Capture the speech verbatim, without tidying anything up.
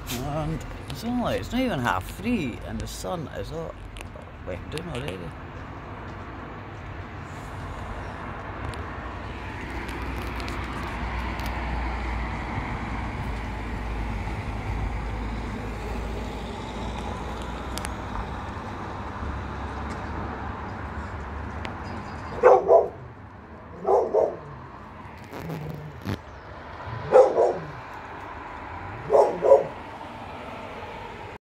And it's only, it's not even half three and the sun is up. Went down already.